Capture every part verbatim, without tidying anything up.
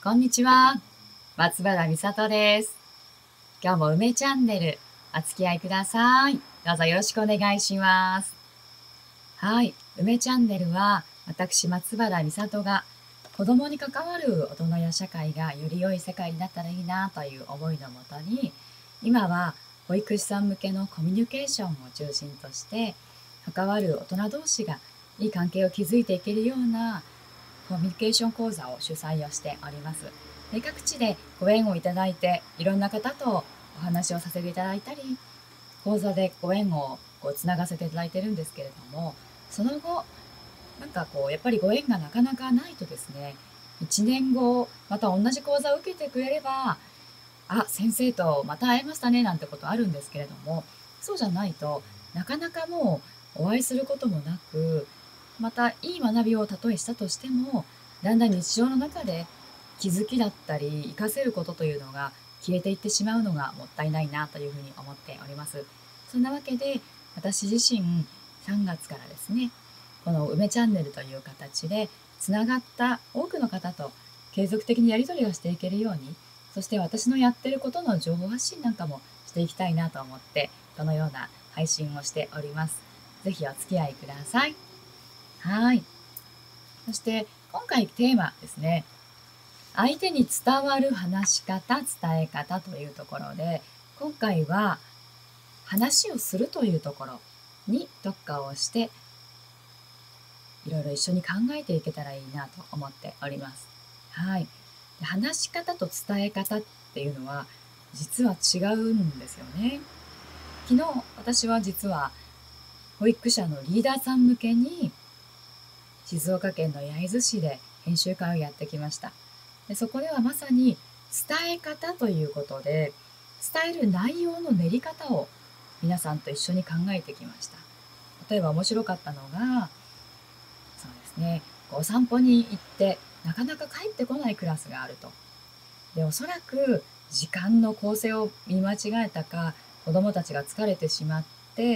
こんにちは。松原美里です。今日も梅チャンネルお付き合いください。どうぞよろしくお願いします。はい。梅チャンネルは私松原美里が子供に関わる大人や社会がより良い世界になったらいいなという思いのもとに、今は保育士さん向けのコミュニケーションを中心として関わる大人同士がいい関係を築いていけるようなコミュニケーション講座を主催をしております。で、各地でご縁をいただいて、いろんな方とお話をさせていただいたり、講座でご縁をこうつながせていただいてるんですけれども、その後、なんかこう、やっぱりご縁がなかなかないとですね、いちねんご、また同じ講座を受けてくれれば、あ、先生とまた会えましたねなんてことあるんですけれども、そうじゃないとなかなかもうお会いすることもなく、またいい学びをたとえしたとしても、だんだん日常の中で気づきだったり活かせることというのが消えていってしまうのがもったいないなというふうに思っております。そんなわけで私自身さんがつからですね、この梅チャンネルという形でつながった多くの方と継続的にやり取りをしていけるように、そして私のやってることの情報発信なんかもしていきたいなと思って、このような配信をしております。ぜひお付き合いください。はい。そして今回テーマですね。相手に伝わる話し方、伝え方というところで、今回は話をするというところに特化をして、いろいろ一緒に考えていけたらいいなと思っております。はい。で、話し方と伝え方っていうのは実は違うんですよね。昨日私は実は保育者のリーダーさん向けに静岡県の焼津市で研修会をやってきました。で、そこではまさに伝え方ということで、伝える内容の練り方を皆さんと一緒に考えてきました。例えば面白かったのが、そうですね、お散歩に行ってなかなか帰ってこないクラスがあると。で、おそらく時間の構成を見間違えたか、子どもたちが疲れてしまって、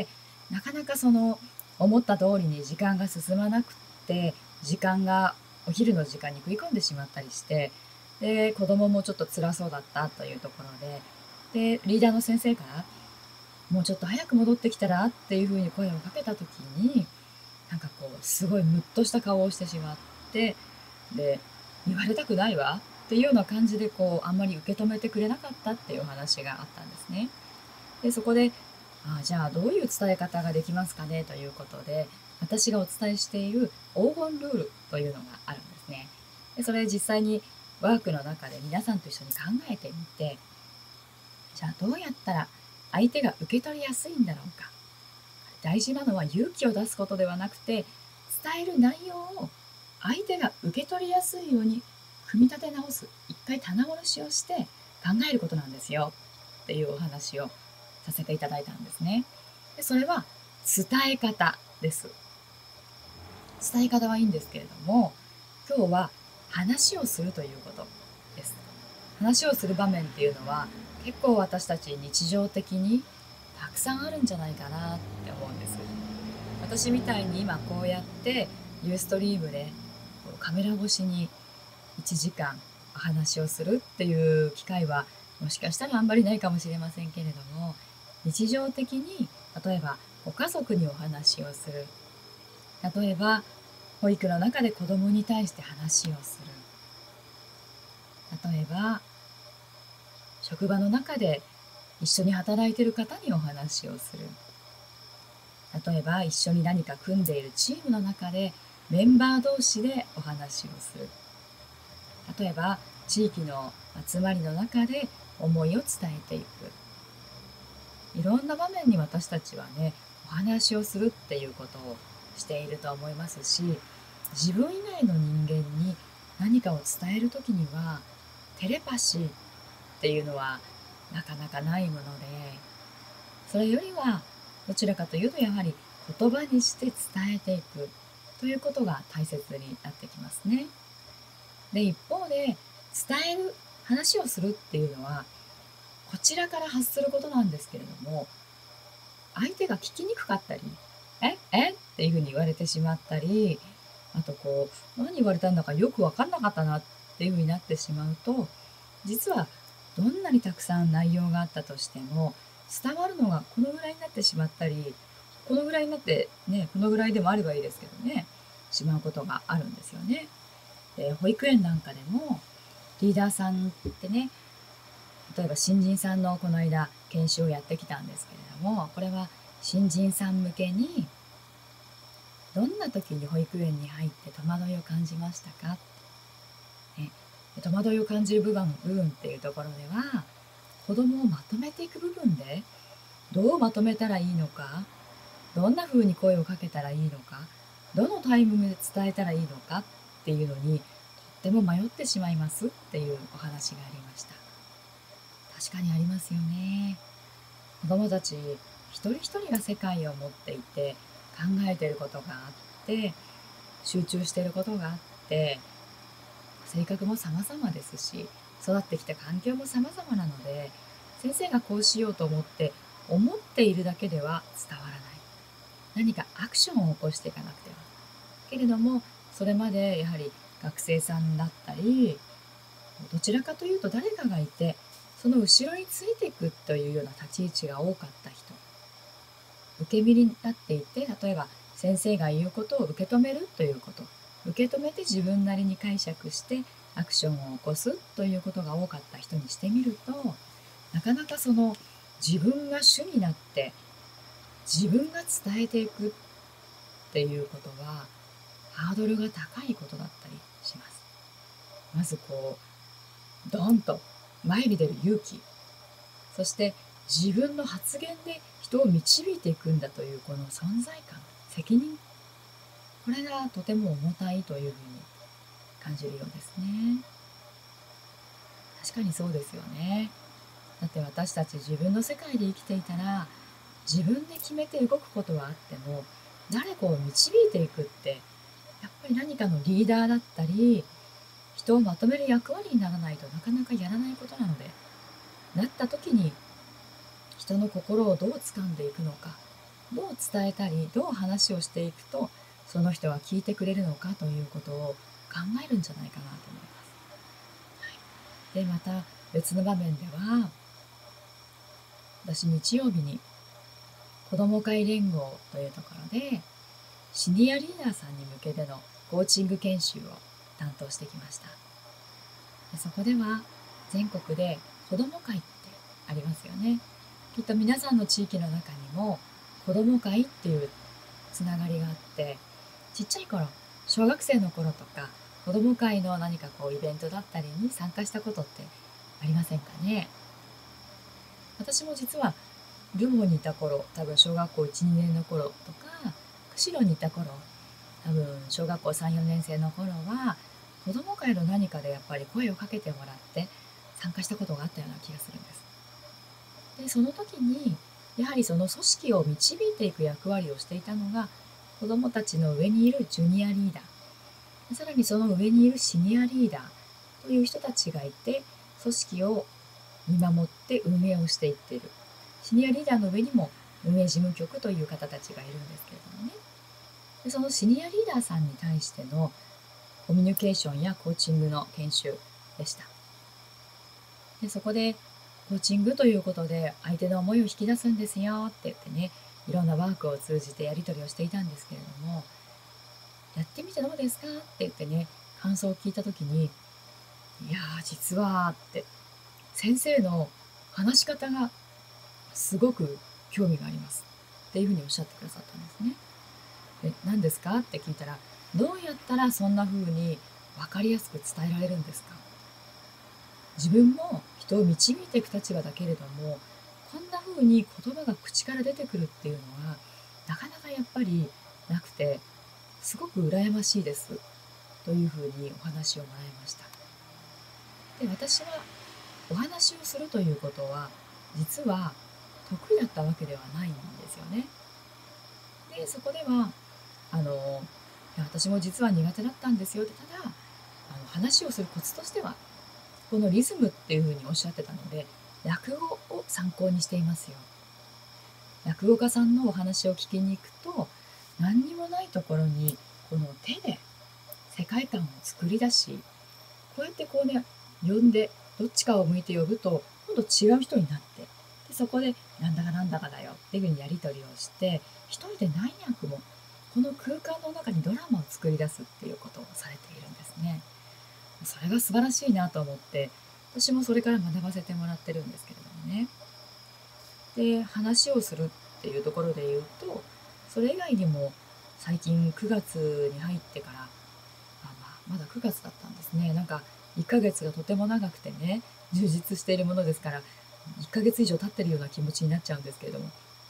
なかなかその思った通りに時間が進まなくって、時間がお昼の時間に食い込んでしまったりして、で、子供もちょっと辛そうだったというところで、で、リーダーの先生から、もうちょっと早く戻ってきたらっていうふうに声をかけた時に、なんかこう、すごいムッとした顔をしてしまって、で、言われたくないわっていうような感じで、こう、あんまり受け止めてくれなかったっていうお話があったんですね。で、そこで、ああ、じゃあどういう伝え方ができますかねということで、私がお伝えしている黄金ルールというのがあるんですね。で、それ実際にワークの中で皆さんと一緒に考えてみて、じゃあどうやったら相手が受け取りやすいんだろうか。大事なのは勇気を出すことではなくて、伝える内容を相手が受け取りやすいように組み立て直す、一回棚卸しをして考えることなんですよっていうお話をさせていただいたんですね。で、それは伝え方です。伝え方はいいんですけれども、今日は話をするということです。話をする場面っていうのは結構私たち日常的にたくさんあるんじゃないかなって思うんです。私みたいに今こうやってユーストリームでカメラ越しにいちじかんお話をするっていう機会はもしかしたらあんまりないかもしれませんけれども、日常的に例えばご家族にお話をする、例えば保育の中で子どもに対して話をする、例えば職場の中で一緒に働いている方にお話をする、例えば一緒に何か組んでいるチームの中でメンバー同士でお話をする、例えば地域の集まりの中で思いを伝えていく、いろんな場面に私たちはね、お話をするっていうことをしていると思いますし、自分以外の人間に何かを伝える時にはテレパシーっていうのはなかなかないもので、それよりはどちらかというとやはり言葉にして伝えていくということが大切になってきますね。で、一方で伝える、話をするっていうのはこちらから発することなんですけれども、相手が聞きにくかったり、ええっていうふうに言われてしまったり、あとこう、何言われたんだかよくわかんなかったなっっていうふうになってしまうと、実はどんなにたくさん内容があったとしても伝わるのがこのぐらいになってしまったり、このぐらいになってね、このぐらいでもあればいいですけどね、しまうことがあるんですよね。で、保育園なんかでもリーダーさんってね、例えば新人さんのこの間研修をやってきたんですけれども、これは新人さん向けに、どんな時に保育園に入って戸惑いを感じましたか、ね、戸惑いを感じる部分部分っていうところでは、子供をまとめていく部分でどうまとめたらいいのか、どんな風に声をかけたらいいのか、どのタイミングで伝えたらいいのかっていうのにとっても迷ってしまいますっていうお話がありました。確かにありますよね。子供たち一人一人が世界を持っていて、考えていることがあって、集中していることがあって、性格も様々ですし、育ってきた環境も様々なので、先生がこうしようと思って思っているだけでは伝わらない。何かアクションを起こしていかなくては。けれども、それまでやはり学生さんだったり、どちらかというと誰かがいて、その後ろについていくというような立ち位置が多かった人、受け身になっていて、例えば先生が言うことを受け止めるということ、受け止めて自分なりに解釈してアクションを起こすということが多かった人にしてみると、なかなかその自分が主になって自分が伝えていくっていうことはハードルが高いことだったりします。まずこうドンと前に出る勇気、そして自分の発言で人を導いていくんだというこの存在感、責任、これがとても重たいというふうに感じるようですね。確かにそうですよね。だって私たち自分の世界で生きていたら、自分で決めて動くことはあっても、誰かを導いていくってやっぱり何かのリーダーだったり、人をまとめる役割にならないとなかなかやらないことなので、なった時に人の心をどう掴んでいくのか、どう伝えたり、どう話をしていくとその人は聞いてくれるのかということを考えるんじゃないかなと思います。で、また別の場面では、私日曜日に子ども会連合というところでシニアリーダーさんに向けてのコーチング研修を担当してきました。でそこでは全国で子ども会ってありますよね。きっと皆さんの地域の中にも子ども会っていうつながりがあって、ちっちゃい頃、小学生の頃とか子ども会の何かこうイベントだったりに参加したことってありませんかね。私も実はルモにいた頃、多分小学校いち、にねんの頃とか、釧路にいた頃、多分小学校さん、よねん生の頃は子ども会の何かでやっぱり声をかけてもらって参加したことがあったような気がするんです。でその時にやはりその組織を導いていく役割をしていたのが子どもたちの上にいるジュニアリーダー、さらにその上にいるシニアリーダーという人たちがいて、組織を見守って運営をしていっている。シニアリーダーの上にも運営事務局という方たちがいるんですけれどもね。でそのシニアリーダーさんに対してのコミュニケーションやコーチングの研修でした。でそこでコーチングということで相手の思いを引き出すんですよって言ってね、いろんなワークを通じてやり取りをしていたんですけれども、やってみてどうですかって言ってね、感想を聞いた時に、いやー実はって先生の話し方がすごく興味がありますっていうふうにおっしゃってくださったんですね。で、何ですかって聞いたら、どうやったらそんな風に分かりやすく伝えられるんですか。自分も人を導いていく立場だけれども、こんな風に言葉が口から出てくるっていうのはなかなかやっぱりなくて、すごく羨ましいですというふうにお話をもらいました。で、私はお話をするということは実は得意だったわけではないんですよね。で、そこではあのいや私も実は苦手だったんですよって、ただあの話をするコツとしてはこのリズムっていうふうにおっしゃってたので、落語を参考にしていますよ。落語家さんのお話を聞きに行くと、何にもないところにこの手で世界観を作り出し、 こうやってこうね呼んで、どっちかを向いて呼ぶと今度違う人になって、でそこでなんだかなんだかだよっていうふうにやり取りをして、一人で何役もこの空間の中にドラマを作り出すっていうことをされているんですね。それが素晴らしいなと思って、私もそれから学ばせてもらってるんですけれどもね。で、話をするっていうところで言うと、それ以外にも最近くがつに入ってから、あ、まあ、まだくがつだったんですね。なんかいっかげつがとても長くてね、充実しているものですから、いっかげつ以上経ってるような気持ちになっちゃうんですけれども、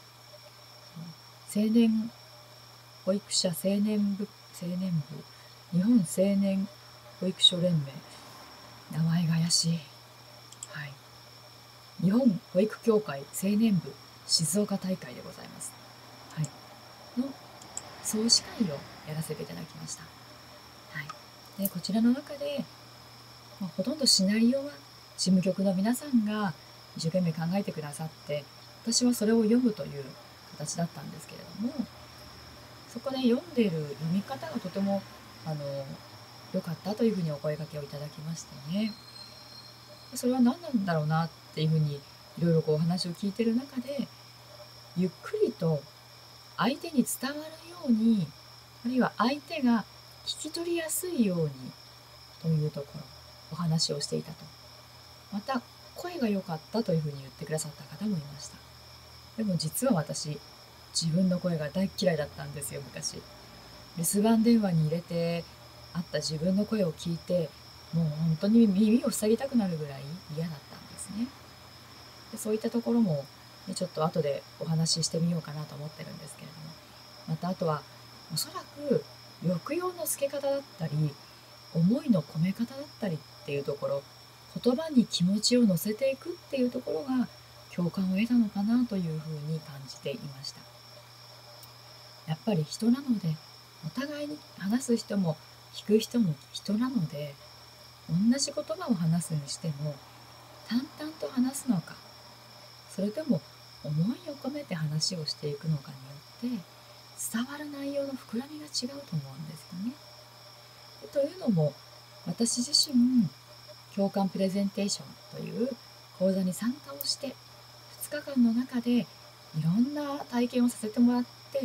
青年保育者青年部青年部日本青年保育所連盟、名前が怪しい。はい。日本保育協会青年部静岡大会でございます。はい。の総司会をやらせていただきました。はい。で、こちらの中で、まあ、ほとんどシナリオは事務局の皆さんが一生懸命考えてくださって、私はそれを読むという形だったんですけれども、そこで読んでいる読み方がとてもあの良かったというふうにお声掛けをいただきましてね。それは何なんだろうなっていうふうにいろいろこうお話を聞いてる中で、ゆっくりと相手に伝わるように、あるいは相手が聞き取りやすいようにというところお話をしていたと。また声が良かったというふうに言ってくださった方もいました。でも実は私、自分の声が大嫌いだったんですよ、昔。留守番電話に入れてあった自分の声を聞いて、もう本当に耳を塞ぎたくなるぐらい嫌だったんですね。でそういったところも、ね、ちょっと後でお話ししてみようかなと思ってるんですけれども、またあとはおそらく抑揚のつけ方だったり、思いの込め方だったりっていうところ、言葉に気持ちを乗せていくっていうところが共感を得たのかなというふうに感じていました。やっぱり人なので、お互いに話す人も聞く人も人なので、同じ言葉を話すにしても淡々と話すのか、それとも思いを込めて話をしていくのかによって伝わる内容の膨らみが違うと思うんですよね。というのも、私自身共感プレゼンテーションという講座に参加をしてふつかかんの中でいろんな体験をさせてもらって、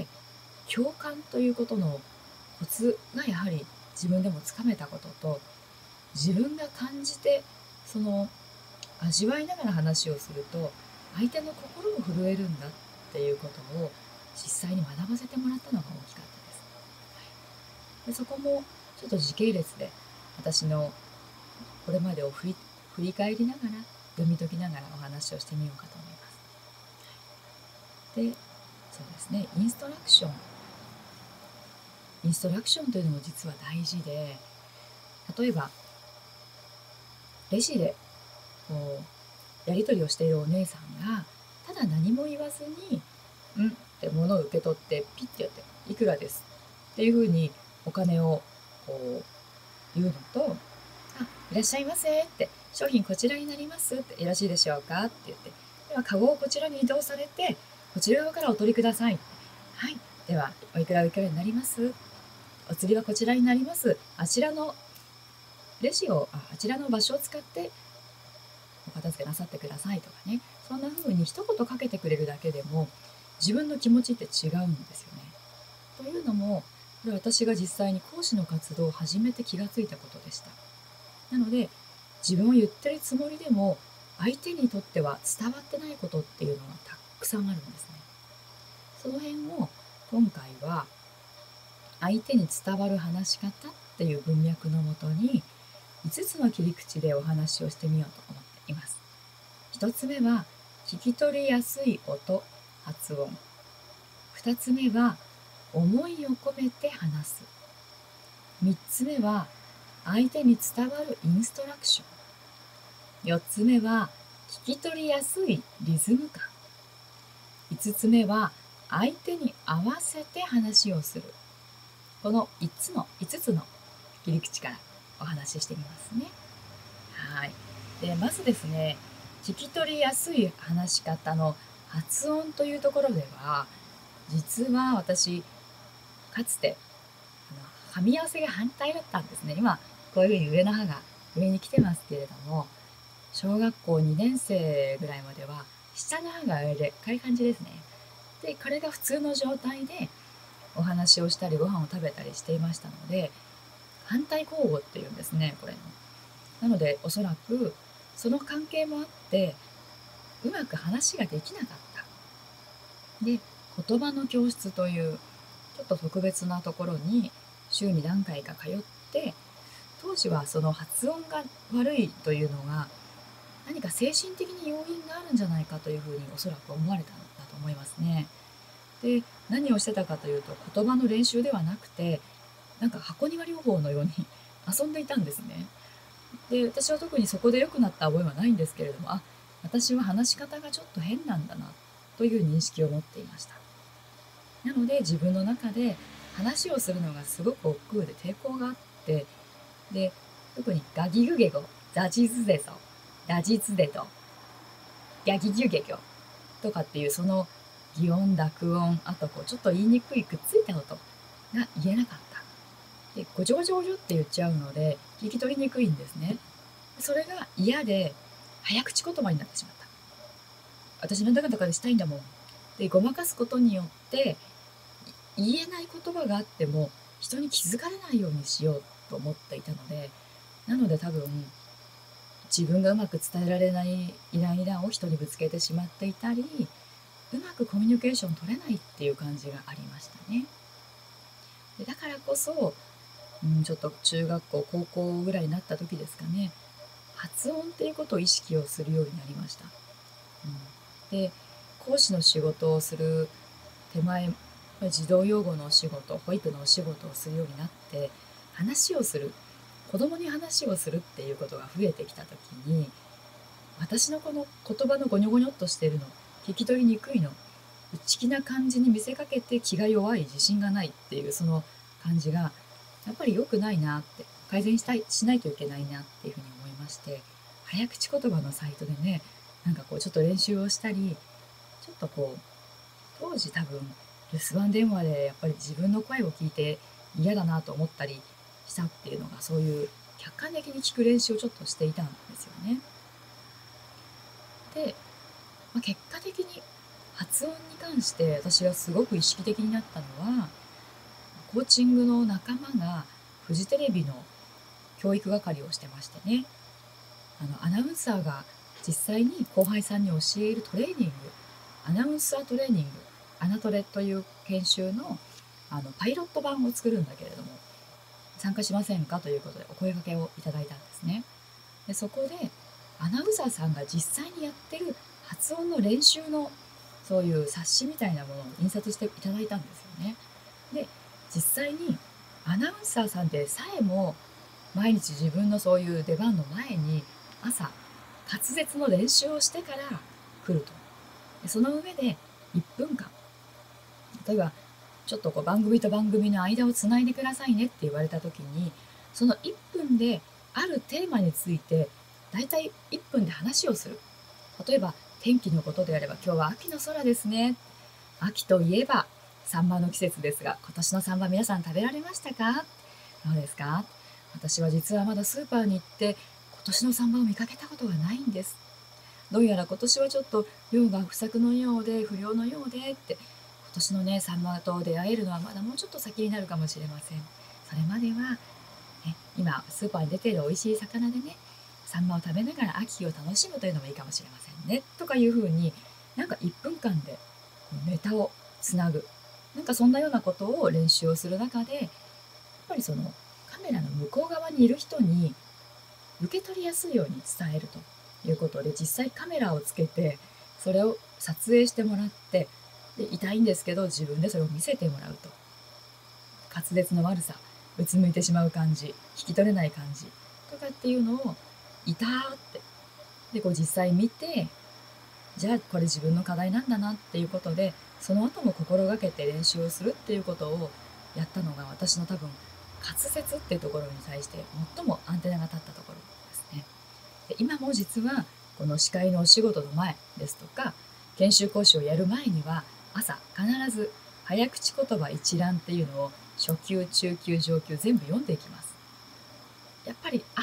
共感ということのコツがやはり自分でもつかめたことと、自分が感じてその味わいながら話をすると相手の心も震えるんだっていうことを実際に学ばせてもらったのが大きかったです。でそこもちょっと時系列で私のこれまでを振り振り返りながら、読み解きながらお話をしてみようかと思います。で、そうですね、インストラクションインストラクションというのも実は大事で、例えばレジでこうやり取りをしているお姉さんがただ何も言わずに「ん」って物を受け取ってピッてやって「いくらです」っていうふうにお金をこう言うのと「あ、いらっしゃいませ」って「商品こちらになります」って「よろしいでしょうか」って言って、ではカゴをこちらに移動されてこちら側からお取りください。はい、ではおいくらおいくらになります、お釣りはこちらになります、あちらのレジをああちらの場所を使ってお片付けなさってくださいとかね、そんな風に一言かけてくれるだけでも自分の気持ちって違うんですよね。というのも、これ私が実際に講師の活動を始めて気がついたことでした。なので、自分を言ってるつもりでも相手にとっては伝わってないことっていうのがたくさんあるんですね。その辺を今回は相手に伝わる話し方っていう文脈のもとにいつつの切り口でお話をしてみようと思っています。ひとつめは聞き取りやすい音、発音。ふたつめは思いを込めて話す。みっつめは相手に伝わるインストラクション。よっつめは聞き取りやすいリズム感。いつつめは相手に合わせて話をする。このいつつのいつつの切り口からお話ししてみますね。はい。で、まずですね、聞き取りやすい話し方の発音というところでは、実は私かつてあの噛み合わせが反対だったんですね。今こういうふうに上の歯が上に来てますけれども、小学校にねん生ぐらいまでは下の歯が上でこういう感じですね。でこれが普通の状態でお話をしたりご飯を食べたりしていましたので、反対交互っていうんですね、これの。なのでおそらくその関係もあってうまく話ができなかった。で言葉の教室というちょっと特別なところに週に何回か通って、当時はその発音が悪いというのが何か精神的に要因があるんじゃないかというふうにおそらく思われたんだと思いますね。で何をしてたかというと、言葉の練習ではなくて、なんか箱庭療法のように遊んでいたんですね。で私は特にそこで良くなった覚えはないんですけれども、あ、私は話し方がちょっと変なんだなという認識を持っていました。なので自分の中で話をするのがすごく億劫で抵抗があって、で特にガギグゲゴ、ザジズデソ、ラジズデとギャギギュゲギョとかっていうその擬音濁音、あとこうちょっと言いにくいくっついた音が言えなかった。でごちょごちょごちょって言っちゃうので聞き取りにくいんですね。それが嫌で早口言葉になってしまった。私なんだかんだかでしたいんだもん。でごまかすことによって言えない言葉があっても人に気づかれないようにしようと思っていたので、なので多分自分がうまく伝えられないイライラを人にぶつけてしまっていたり、うまくコミュニケーション取れないっていう感じがありましたね。でだからこそ、うん、ちょっと中学校高校ぐらいになった時ですかね、発音っていうことを意識をするようになりました。うん、で講師の仕事をする手前、児童養護のお仕事、保育のお仕事をするようになって、話をする、子供に話をするっていうことが増えてきた時に、私のこの言葉のゴニョゴニョっとしてるの、聞き取りにくいの、内気な感じに見せかけて気が弱い、自信がないっていうその感じがやっぱり良くないなって、改善したいしないといけないなっていうふうに思いまして、早口言葉のサイトでね、なんかこうちょっと練習をしたり、ちょっとこう当時多分留守番電話でやっぱり自分の声を聞いて嫌だなと思ったりしたっていうのが、そういう客観的に聞く練習をちょっとしていたんですよね。で、まあ、結果的に発音に関して私がすごく意識的になったのは、コーチングの仲間がフジテレビの教育係をしてましてね、あのアナウンサーが実際に後輩さんに教えるトレーニング、アナウンサートレーニング、アナトレという研修のあのパイロット版を作るんだけれども、参加しませんかということでお声掛けをいただいたんですね。でそこでアナウンサーさんが実際にやってる発音の練習のそういう冊子みたいなものを印刷していただいたんですよね。で実際にアナウンサーさんでさえも毎日自分のそういう出番の前に朝滑舌の練習をしてから来ると。でその上でいっぷんかん、例えばちょっとこう番組と番組の間をつないでくださいねって言われた時に、そのいっぷんであるテーマについてだいたいいっぷんで話をする。例えば天気のことであれば、今日は秋の空ですね。秋といえばサンマの季節ですが、今年のサンマ皆さん食べられましたか？どうですか？私は実はまだスーパーに行って今年のサンマを見かけたことがないんです。どうやら今年はちょっと量が不作のようで不良のようでって、今年のねサンマと出会えるのはまだもうちょっと先になるかもしれません。それまでは、ね、今スーパーに出ている美味しい魚でね、サンマを食べながら秋を楽しむというのもいいかもしれませんね、とかいうふうに、なんかいっぷんかんでネタをつなぐ、なんかそんなようなことを練習をする中で、やっぱりそのカメラの向こう側にいる人に受け取りやすいように伝えるということで、実際カメラをつけてそれを撮影してもらって、で痛いんですけど自分でそれを見せてもらうと、滑舌の悪さ、うつむいてしまう感じ、聞き取れない感じとかっていうのをいたーってでこう実際見て、じゃあこれ自分の課題なんだなっていうことで、その後も心がけて練習をするっていうことをやったのが、私の多分滑舌っていうところに対して最もアンテナが立ったところですね。で今も実はこの司会のお仕事の前ですとか研修講師をやる前には、朝必ず早口言葉一覧っていうのを初級中級上級全部読んでいきます。やっぱり朝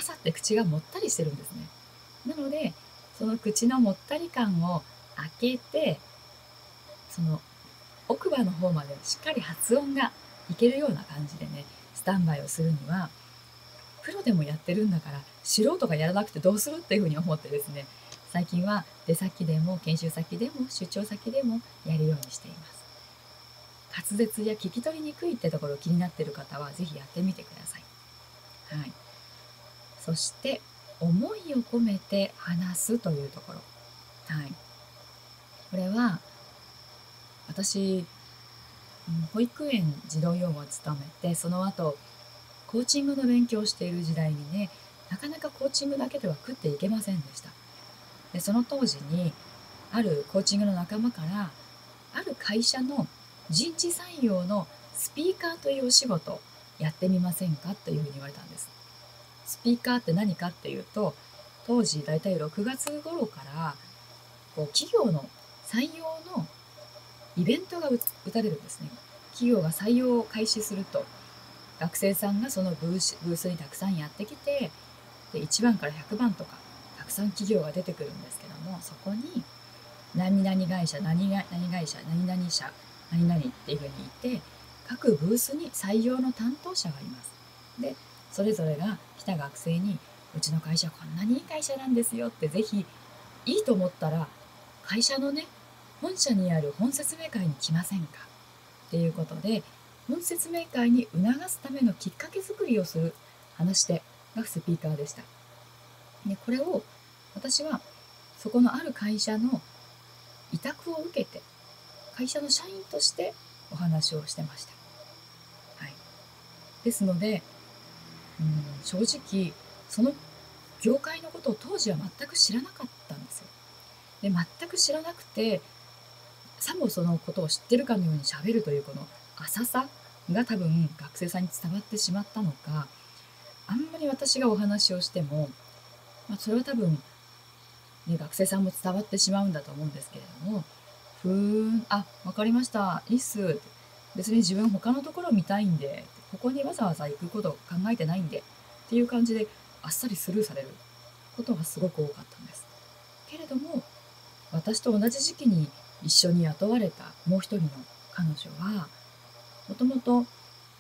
朝って口がもったりしてるんですね。なのでその口のもったり感を開けて、その奥歯の方までしっかり発音がいけるような感じでね、スタンバイをするには、プロでもやってるんだから素人がやらなくてどうするっていうふうに思ってですね、最近は出先でも研修先でも出張先でもやるようにしています。滑舌や聞き取りにくいってところ気になっている方は是非やってみてください。はい、そして思いを込めて話すというところ、はい、これは私、保育園児童養護を務めて、その後コーチングの勉強をしている時代にね、なかなかコーチングだけでは食っていけませんでした。でその当時にあるコーチングの仲間から、ある会社の人事採用のスピーカーというお仕事やってみませんかというふうに言われたんです。スピーカーって何かっていうと、当時だいたいろくがつ頃からこう企業の採用のイベントが打たれるんですね。企業が採用を開始すると、学生さんがそのブース、ブースにたくさんやってきて、でいちばんからひゃくばんとかたくさん企業が出てくるんですけども、そこに何々会社、何々会社、何々社、何々っていうふうにいて、各ブースに採用の担当者がいます。でそれぞれが来た学生に、うちの会社こんなにいい会社なんですよって、ぜひいいと思ったら会社のね、本社にある本説明会に来ませんかっていうことで、本説明会に促すためのきっかけ作りをする話し手がスピーカーでした。でこれを私はそこのある会社の委託を受けて、会社の社員としてお話をしてました。はい、ですので、うん、正直その業界のことを当時は全く知らなかったんですよ。で全く知らなくて、さもそのことを知ってるかのようにしゃべるというこの浅さが多分学生さんに伝わってしまったのか、あんまり私がお話をしても、まあ、それは多分、ね、学生さんも伝わってしまうんだと思うんですけれども、ふーん、あ、わかりました、いいっす、別に自分他のところ見たいんで、ここにわざわざ行くことを考えてないんでっていう感じであっさりスルーされることがすごく多かったんです。けれども、私と同じ時期に一緒に雇われたもう一人の彼女は、もともとあの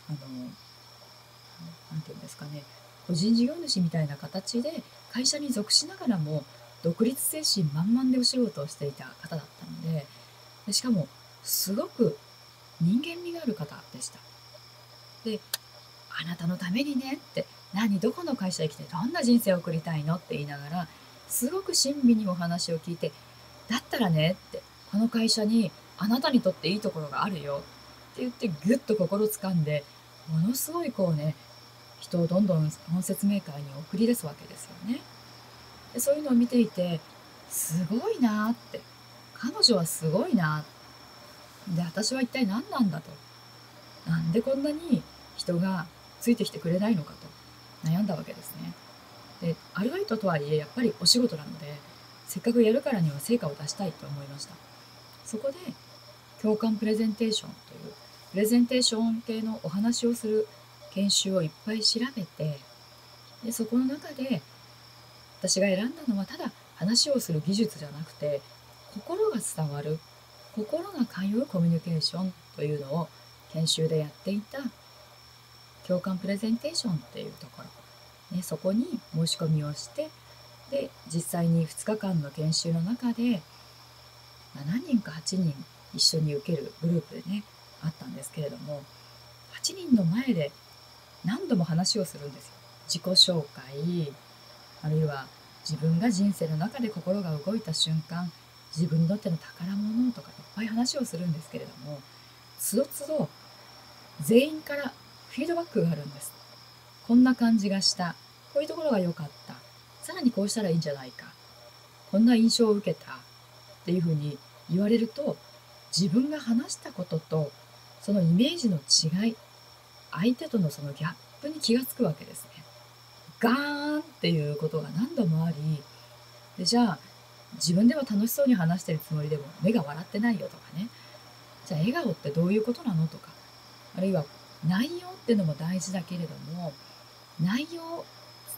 なんていうんですかね、個人事業主みたいな形で会社に属しながらも独立精神満々でお仕事をしていた方だったので、でしかもすごく人間味がある方でした。で、あなたのためにねって、何どこの会社に来てどんな人生を送りたいのって言いながら、すごく親身にお話を聞いて、だったらねって、この会社にあなたにとっていいところがあるよって言ってぐっと心掴んで、ものすごいこうね、人をどんどん本説明会に送り出すわけですよね。でそういうのを見ていて、すごいなって、彼女はすごいな、で私は一体何なんだと、なんでこんなに人がついてきてくれないのかと悩んだわけですね。でアルバイトとはいえやっぱりお仕事なので、せっかくやるからには成果を出したいと思いました。そこで共感プレゼンテーションというプレゼンテーション系のお話をする研修をいっぱい調べて、でそこの中で私が選んだのは、ただ話をする技術じゃなくて、心が伝わる、心が通うコミュニケーションというのを研修でやっていた共感プレゼンテーションっていうところ、ね、そこに申し込みをして、で実際にふつかかんの研修の中で、まあ、何人かはちにん一緒に受けるグループでねあったんですけれども、はちにんの前で何度も話をするんですよ。自己紹介、あるいは自分が人生の中で心が動いた瞬間、自分にとっての宝物とかいっぱい話をするんですけれども、つどつど全員からフィードバックがあるんです。こんな感じがした、こういうところが良かった、さらにこうしたらいいんじゃないか、こんな印象を受けたっていうふうに言われると、自分が話したこととそのイメージの違い、相手とのそのギャップに気がつくわけですね。ガーンっていうことが何度もあり、でじゃあ自分では楽しそうに話してるつもりでも目が笑ってないよとかね、じゃあ笑顔ってどういうことなのとか、あるいは内容っていうのも大事だけれども、内容、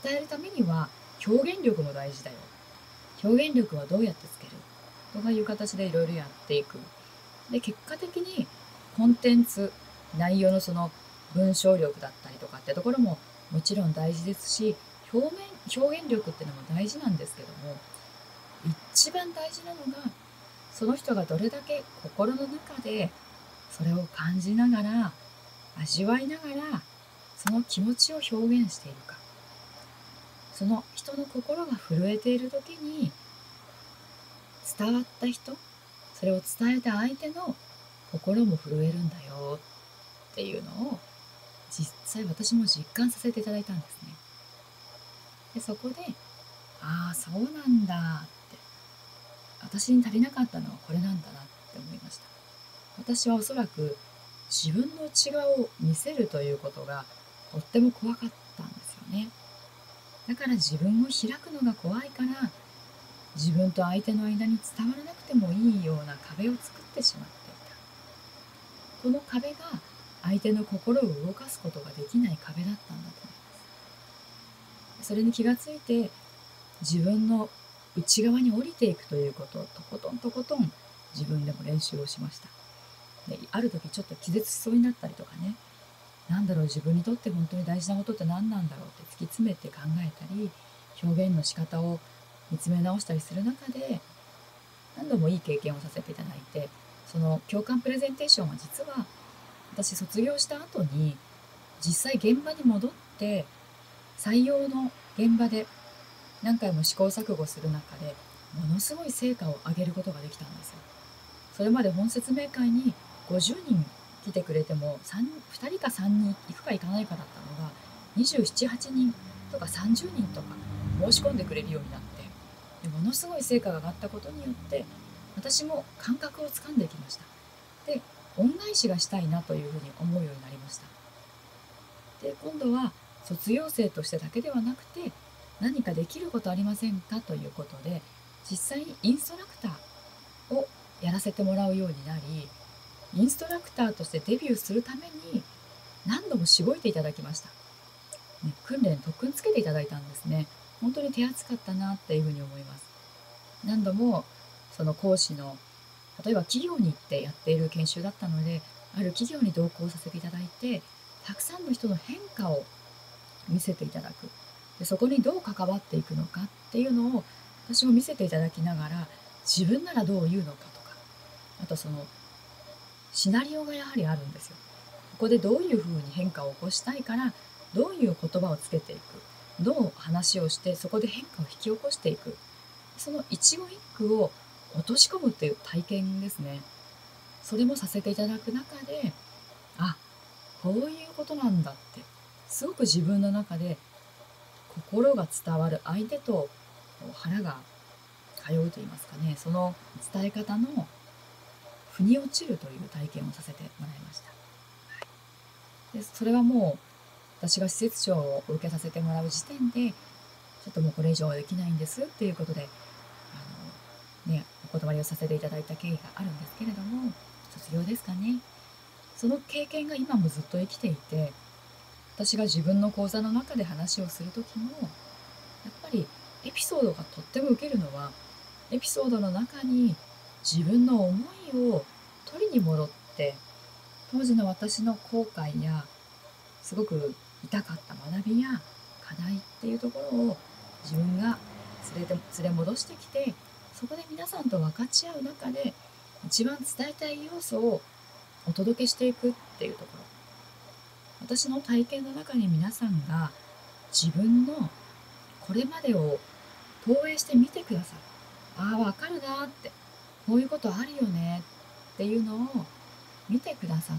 伝えるためには表現力も大事だよ。表現力はどうやってつけるとかいう形でいろいろやっていく。で、結果的にコンテンツ、内容のその文章力だったりとかってところももちろん大事ですし、表面、表現力っていうのも大事なんですけども、一番大事なのが、その人がどれだけ心の中でそれを感じながら、味わいながら、その気持ちを表現しているか。その人の心が震えている時に、伝わった人、それを伝えた相手の心も震えるんだよっていうのを実際私も実感させていただいたんですね。で、そこで、ああ、そうなんだって、私に足りなかったのはこれなんだなって思いました。私はおそらく自分の内側を見せるということがとっても怖かったんですよね。だから自分を開くのが怖いから、自分と相手の間に伝わらなくてもいいような壁を作ってしまっていた。この壁が相手の心を動かすことができない壁だったんだと思います。それに気がついて、自分の内側に降りていくということをとことんとことん自分でも練習をしました。で、ある時ちょっと気絶しそうになったりとかね、なんだろう、自分にとって本当に大事なことって何なんだろうって突き詰めて考えたり、表現の仕方を見つめ直したりする中で、何度もいい経験をさせていただいて、その共感プレゼンテーションは実は私卒業した後に実際現場に戻って採用の現場で何回も試行錯誤する中でものすごい成果を上げることができたんですよ。それまで本説明会にごじゅうにん来てくれてもふたりかさんにん行くか行かないかだったのがにじゅうなな、はちにんとかさんじゅうにんとか申し込んでくれるようになって、でものすごい成果が上がったことによって私も感覚をつかんできました。で、恩返しがしたいなというふうに思うようになりました。で、今度は卒業生としてだけではなくて、何かできることありませんかということで、実際にインストラクターをやらせてもらうようになり、インストラクターとしてデビューするために何度もしごいていただきました。ね、訓練特訓つけていただいたんですね。本当に手厚かったなっていうふうに思います。何度もその講師の、例えば企業に行ってやっている研修だったので、ある企業に同行させていただいて、たくさんの人の変化を見せていただく。で、そこにどう関わっていくのかっていうのを私も見せていただきながら、自分ならどう言うのかとか、あとそのシナリオがやはりあるんですよ。ここでどういうふうに変化を起こしたいから、どういう言葉をつけていく、どう話をしてそこで変化を引き起こしていく、その一語一句を落とし込むっていう体験ですね。それもさせていただく中で、あ、こういうことなんだって、すごく自分の中で心が伝わる相手と腹が通うと言いますかね、その伝え方の腑に落ちるという体験をさせてもらいました。で、それはもう私が施設長を受けさせてもらう時点で、ちょっともうこれ以上はできないんですっていうことで、あのね、お断りをさせていただいた経緯があるんですけれども、卒業ですかね。その経験が今もずっと生きていて、私が自分の講座の中で話をする時も、やっぱりエピソードがとっても受けるのは、エピソードの中に自分の思いを取りに戻って、当時の私の後悔やすごく痛かった学びや課題っていうところを自分が連れて連れ戻してきて、そこで皆さんと分かち合う中で一番伝えたい要素をお届けしていくっていうところ、私の体験の中に皆さんが自分のこれまでを投影してみてください。ああ、わかるなって、こういうことあるよねっていうのを見てくださって、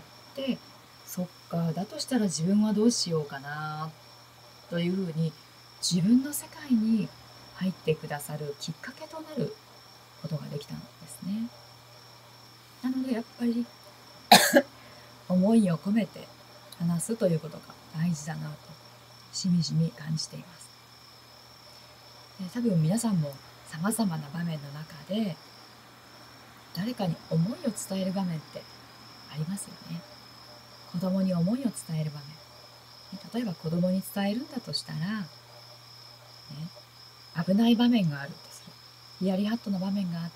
そっか、だとしたら自分はどうしようかなというふうに自分の世界に入ってくださるきっかけとなることができたんですね。なのでやっぱり思いを込めて話すということが大事だなとしみじみ感じています。で、多分皆さんもさまざまな場面の中で誰かに思いを伝える場面ってありますよね。子供に思いを伝える場面。例えば子供に伝えるんだとしたら、 ね、危ない場面があるんですよ。ヒヤリハットの場面があって、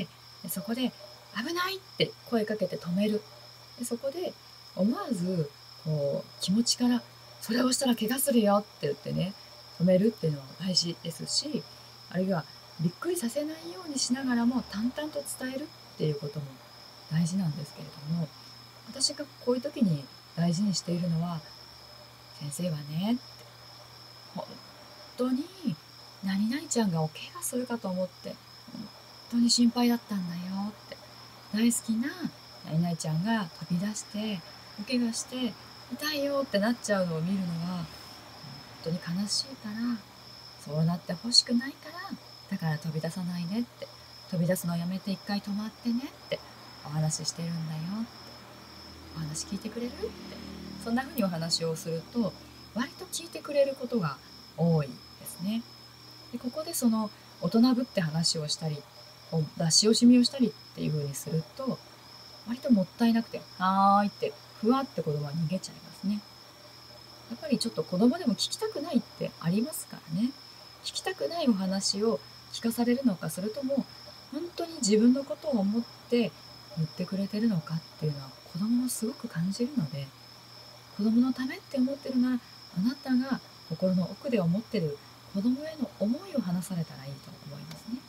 でそこで「危ない！」って声かけて止める。でそこで思わずこう気持ちから「それをしたら怪我するよ」って言ってね、止めるっていうのは大事ですし、あるいはびっくりさせないようにしながらも淡々と伝えるっていうことも大事なんですけれども、私がこういう時に大事にしているのは「先生はね」って「本当に何々ちゃんがお怪我するかと思って本当に心配だったんだよ」って、大好きな何々ちゃんが飛び出してお怪我して痛いよってなっちゃうのを見るのは本当に悲しいから、そうなってほしくないから、だから飛び出さないでって、飛び出すのやめて一回止まってねってお話ししてるんだよって、お話聞いてくれるって、そんな風にお話をすると割と聞いてくれることが多いですね。でここでその大人ぶって話をしたりこう出し惜しみをしたりっていう風にすると割ともったいなくて「はーい」ってふわって子供は逃げちゃいますね。やっぱりちょっと子供でも聞きたくないってありますからね。聞きたくないお話を聞かされるのか、それとも本当に自分のことを思って言ってくれてるのかっていうのは子供もすごく感じるので、子供のためって思ってるなら、あなたが心の奥で思ってる子供への思いを話されたらいいと思いますね。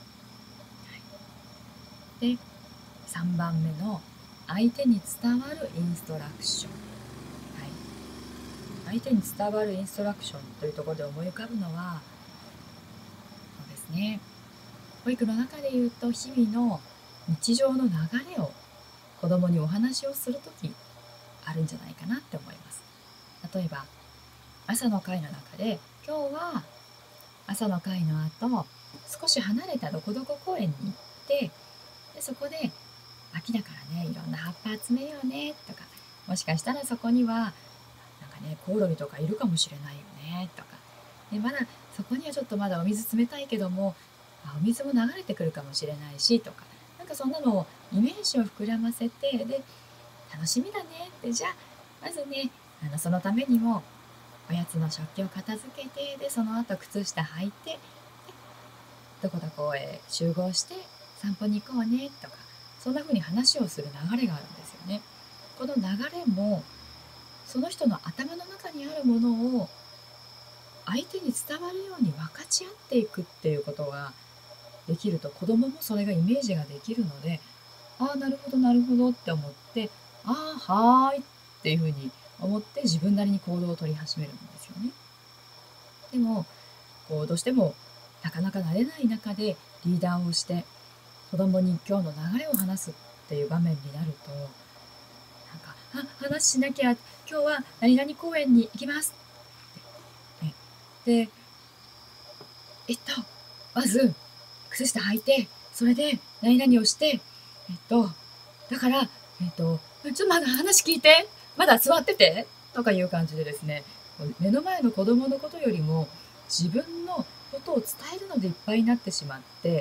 で、さんばんめの相手に伝わるインストラクション。はい、相手に伝わるインストラクションというところで思い浮かぶのは、そうですね、保育の中で言うと日々の日常の流れを子供にお話をするときあるんじゃないかなって思います。例えば朝の会の中で今日は朝の会の後少し離れたどこどこ公園に行って、でそこで秋だからねいろんな葉っぱ集めようねとか、もしかしたらそこにはなんかねコオロギとかいるかもしれないよねとか、でまだそこにはちょっとまだお水冷たいけども、あお水も流れてくるかもしれないしとか、なんかそんなのをイメージを膨らませて、で楽しみだねって、じゃあまずねあのそのためにもおやつの食器を片付けて、でその後靴下履いて、でどこどこへ集合して散歩に行こうねとか、そんな風に話をする流れがあるんですよね。この流れもその人の頭の中にあるものを相手に伝わるように分かち合っていくっていうことができると、子供もそれがイメージができるので、ああなるほどなるほどって思って、ああはーいっていう風に思って自分なりに行動を取り始めるんですよね。でもこうどうしてもなかなか慣れない中でリーダーをして子供に今日の流れを話すっていう場面になると、なんか「あ、話しなきゃ、今日は何々公園に行きます」ってね。で、えっとまず靴下履いて、それで何々をして、えっとだから、えっと「ちょっとまだ話聞いて、まだ座ってて」とかいう感じでですね、目の前の子供のことよりも自分のことを伝えるのでいっぱいになってしまって、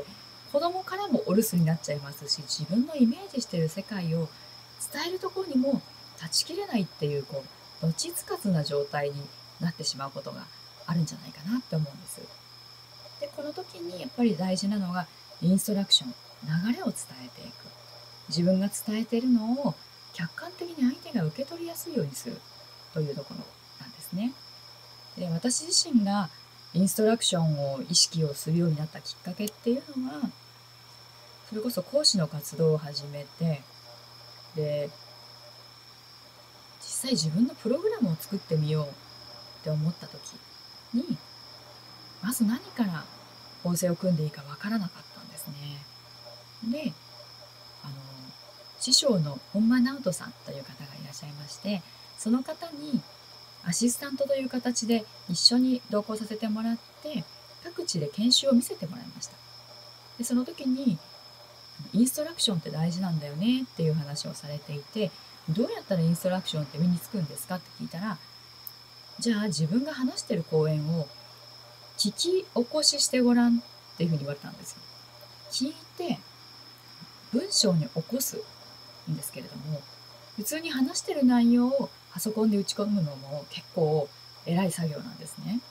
子供からもお留守になっちゃいますし、自分のイメージしている世界を伝えるところにも立ちきれないっていう、こうどっちつかずな状態になってしまうことがあるんじゃないかなって思うんです。でこの時にやっぱり大事なのがインストラクション、流れを伝えていく、自分が伝えているのを客観的に相手が受け取りやすいようにするというところなんですね。で私自身がインストラクションを意識をするようになったきっかけっていうのは、それこそ講師の活動を始めて、で実際自分のプログラムを作ってみようって思った時に、まず何から構成を組んでいいかわからなかったんですね。であの師匠の本間直人さんという方がいらっしゃいまして、その方にアシスタントという形で一緒に同行させてもらって、各地で研修を見せてもらいました。でその時にインストラクションって大事なんだよねっていう話をされていて、どうやったらインストラクションって身につくんですかって聞いたら、じゃあ自分が話してる講演を聞き起こししてごらんっていうふうに言われたんですよ。聞いて文章に起こすんですけれども、普通に話してる内容をパソコンで打ち込むのも結構偉い作業なんですね。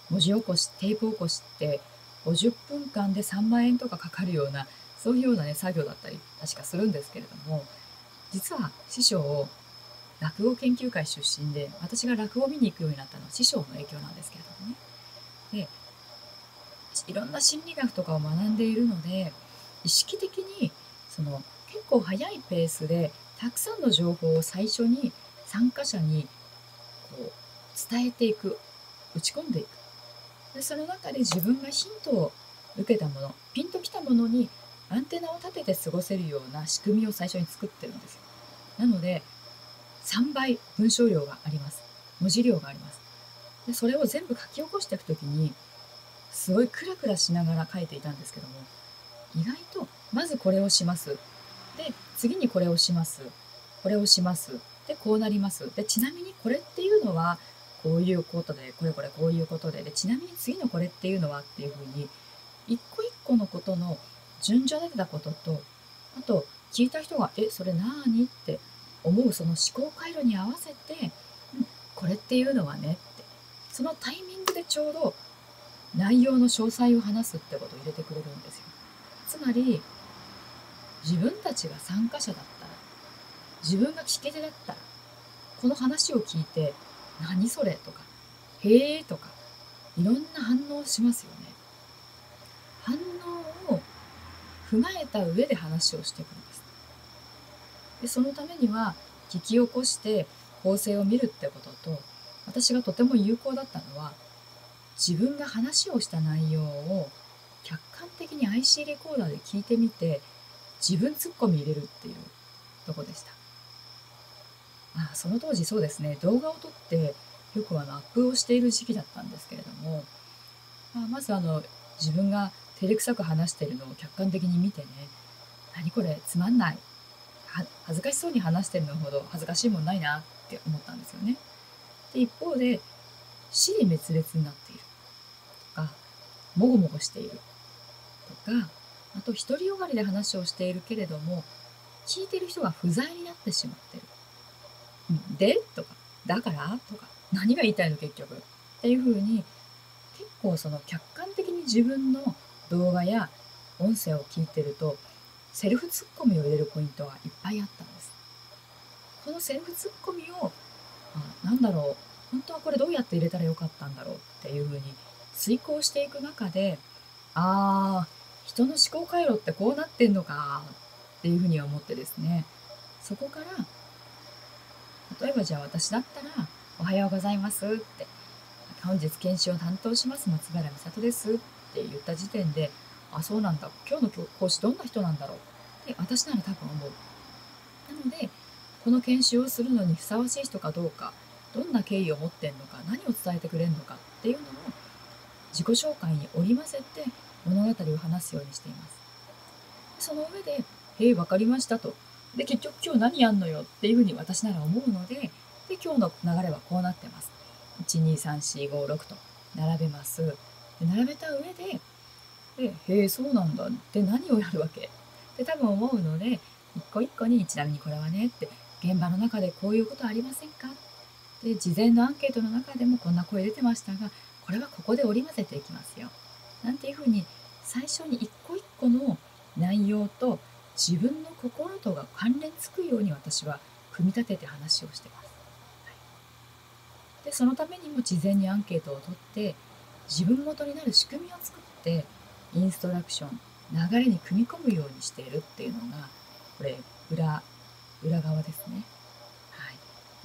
文字起こし、テープ起こしってごじゅっぷんかんでさんまん円とかかかるような、そういうようなね、作業だったり確かするんですけれども、実は師匠、落語研究会出身で、私が落語を見に行くようになったのは師匠の影響なんですけれどもね。で、いろんな心理学とかを学んでいるので、意識的にその結構速いペースでたくさんの情報を最初に参加者にこう伝えていく、打ち込んでいく。でその中で自分がヒントを受けたもの、ピンときたものにアンテナを立てて過ごせるような仕組みを最初に作ってるんですよ。なのでさんばい文章量があります。文字量があります。でそれを全部書き起こしていくときにすごいクラクラしながら書いていたんですけども、意外とまずこれをします。で次にこれをします。これをします。でこうなります。でちなみにこれっていうのはこういうことで、これこれこういうことで、でちなみに次のこれっていうのはっていうふうに一個一個のことの順序立てたことと、あと聞いた人が「えそれ何?」って思うその思考回路に合わせて「うん、これっていうのはね」って、そのタイミングでちょうど内容の詳細を話すってことを入れてくれるんですよ。つまり自分たちが参加者だったら、自分が聞き手だったら、この話を聞いて「何それ?」とか「へえ」とかいろんな反応をしますよね。反応を踏まえた上で話をしていくんです。でそのためには聞き起こして構成を見るってことと、私がとても有効だったのは自分が話をした内容を客観的に アイシー レコーダーで聞いてみて自分ツッコミ入れるっていうとこでした。あその当時そうですね、動画を撮ってよくあのアップをしている時期だったんですけれども、まあ、まずあの自分が照れくさく話しているのを客観的に見てね、何これつまんない、は恥ずかしそうに話してるのほど恥ずかしいもんないなって思ったんですよね。で一方で支離滅裂になっているとか、もごもごしているとか、あと独りよがりで話をしているけれども聞いてる人が不在になってしまってる、うん、でとかだからとか何が言いたいの結局っていうふうに、結構その客観的に自分の動画や音声を聞いてるとセルフツッコミを入れるポイントがいっぱいあったんです。このセルフツッコミをあなんだろう、本当はこれどうやって入れたらよかったんだろうっていうふうに遂行していく中で、ああ人の思考回路ってこうなってんのかっていうふうに思ってですね、そこから例えばじゃあ私だったら「おはようございます」って「本日研修を担当します松原美里です」って言った時点で、あそうなんだ、今日の講師どんな人なんだろうって私なら多分思う。なのでこの研修をするのにふさわしい人かどうか、どんな経緯を持ってんのか、何を伝えてくれるのかっていうのを自己紹介に織り交ぜて物語を話すようにしています。その上で「へえ分かりました」と。で結局今日何やんのよっていうふうに私なら思うので、で今日の流れはこうなってます。いちにさんしごろくと並べます。で並べた上でで「へえそうなんだ」で何をやるわけって多分思うので、一個一個に「ちなみにこれはね」って「現場の中でこういうことありませんか?」で事前のアンケートの中でもこんな声出てましたが、これはここで織り交ぜていきますよなんていうふうに、最初に一個一個の内容と自分の心とが関連つくように私は組み立てて話をしてます。はい、でそのためにも事前にアンケートを取って自分元になる仕組みを作ってインストラクション、流れに組み込むようにしているっていうのがこれ裏裏側ですね。はい、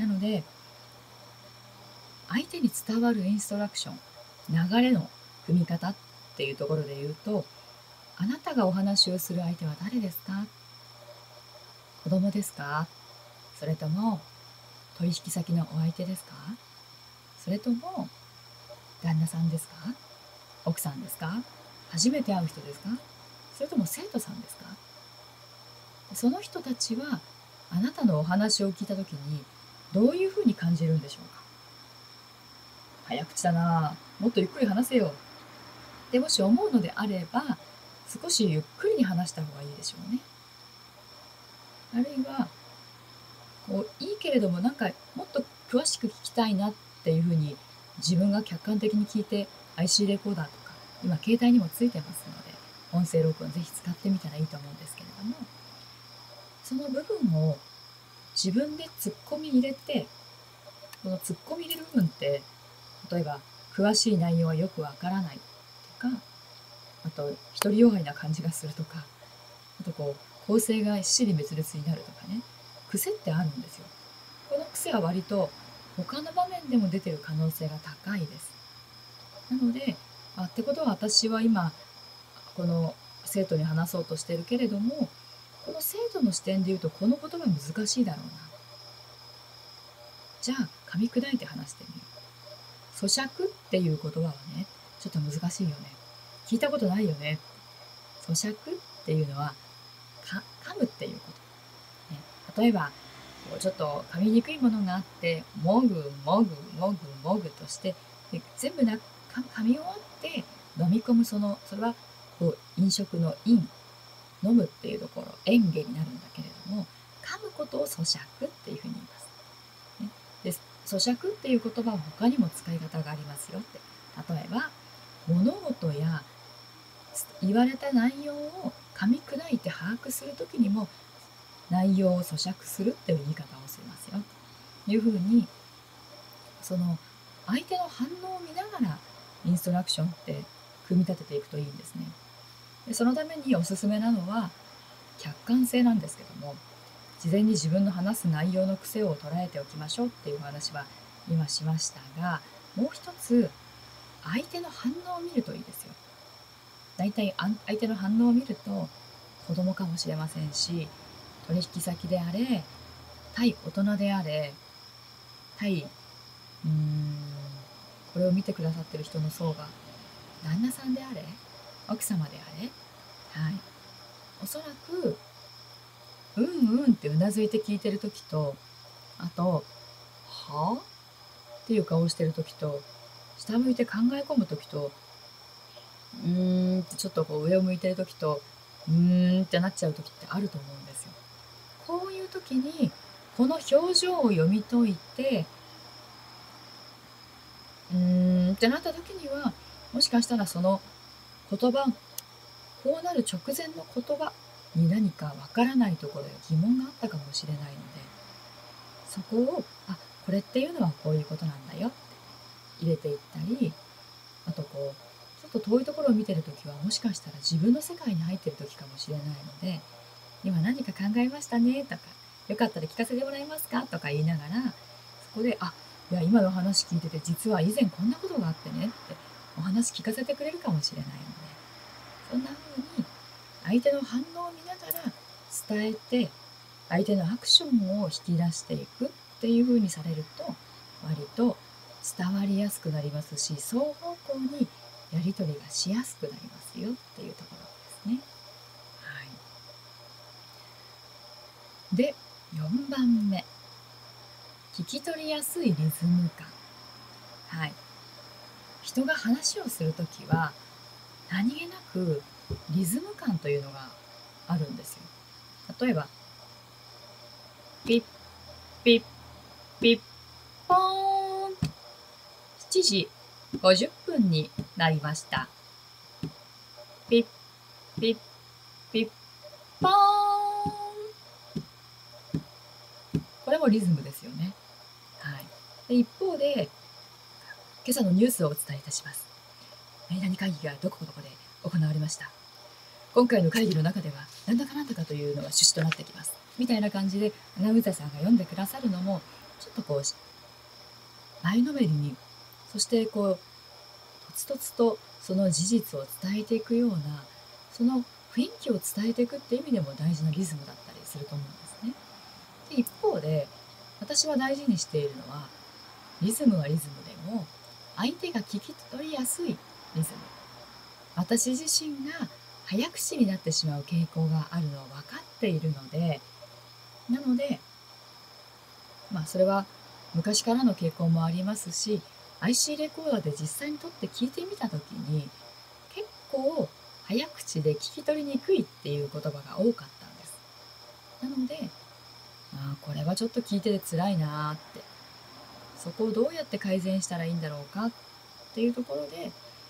なので相手に伝わるインストラクション、流れの組み方っていうところで言うと、あなたがお話をする相手は誰ですか？子供ですか？それとも取引先のお相手ですか？それとも旦那さんですか？奥さんですか？初めて会う人ですか？それとも生徒さんですか？その人たちはあなたのお話を聞いた時にどういうふうに感じるんでしょうか？早口だな、もっとゆっくり話せよでもし思うのであれば、少しゆっくりに話した方がいいでしょうね。あるいはこういいけれどもなんかもっと詳しく聞きたいなっていうふうに自分が客観的に聞いてアイシー レコーダーとか今携帯にもついてますので、音声録音ぜひ使ってみたらいいと思うんですけれども、その部分を自分で突っ込み入れて、この突っ込み入れる部分って例えば詳しい内容はよくわからないとか、あと独りよがりな感じがするとか、あとこう構成が支離滅裂になるとかね、癖ってあるんですよ。この癖は割と他の場面でも出てる可能性が高いです。なので、あってことは私は今この生徒に話そうとしてるけれども、この生徒の視点で言うとこの言葉難しいだろうな。じゃあ噛み砕いて話してみよう。咀嚼っていう言葉はね、ちょっと難しいよね。聞いたことないよね。咀嚼っていうのはか噛むっていうこと。ね、例えばこうちょっと噛みにくいものがあって、もぐもぐもぐもぐとしてで全部なか噛み終わって飲み込む、そのそれはこう飲食の飲、飲むっていうところ嚥下になるんだけれども、噛むことを咀嚼っていうふうに言います。ね、で咀嚼っていう言葉は他にも使い方がありますよって。例えば物事や言われた内容を噛み砕いて把握するときにも内容を咀嚼するっていう言い方をしますよというふうに、その相手の反応を見ながらインストラクションって組み立てていくといいんですね。でそのためにおすすめなのは客観性なんですけども、事前に自分の話す内容の癖を捉えておきましょうっていうお話は今しましたが、もう一つ相手の反応を見るといいですよ。だいたい相手の反応を見ると、子供かもしれませんし、取引先であれ、対大人であれ、対うーんこれを見てくださってる人の層が旦那さんであれ、奥様であれ、はい、おそらくうんうんってうなずいて聞いてる時と、あとはっていう顔をしてる時と、下向いて考え込む時と、うーんってちょっとこう上を向いてる時と、うーんってなっちゃう時ってあると思うんですよ。こういう時にこの表情を読み解いて、うーんってなった時には、もしかしたらその言葉、こうなる直前の言葉に何かわからないところや疑問があったかもしれないので、そこをあこれっていうのはこういうことなんだよって入れていったり、あとこうちょっと遠いところを見てる時は、もしかしたら自分の世界に入ってる時かもしれないので、今何か考えましたねとか、よかったら聞かせてもらえますかとか言いながら、そこであいや今の話聞いてて実は以前こんなことがあってねってお話聞かせてくれるかもしれないので、そんな風に相手の反応を見ながら伝えて、相手のアクションを引き出していくっていう風にされると、割と伝わりやすくなりますし、双方向にやり取りがしやすくなりますよっていうところですね。はい、でよんばんめ、聞き取りやすいリズム感。はい、人が話をするときは何気なくリズム感というのがあるんですよ。例えばピッピッピッポーン、しちじごじゅっぷんになりました。ピッピッピッポーン、これもリズムですよね。はい、で一方で今朝のニュースをお伝えいたします。何々会議がどこどこで行われました。今回の会議の中ではなんだかなんだかというのが趣旨となってきます。みたいな感じでアナウンサーさんが読んでくださるのも、ちょっとこう前のめりに、そしてこうとつとつとその事実を伝えていくような、その雰囲気を伝えていくっていう意味でも大事なリズムだったりすると思うんですね。で一方で私は大事にしているのは、リズムはリズムでも相手が聞き取りやすいリズム。私自身が早口になってしまう傾向があるのは分かっているので、なのでまあそれは昔からの傾向もありますし、 アイシー レコーダーで実際に撮って聞いてみた時に結構早口で聞き取りにくいっていう言葉が多かったんです。なので、あこれはちょっと聞いてて辛いなって、そこをどうやって改善したらいいんだろうかっていうところで、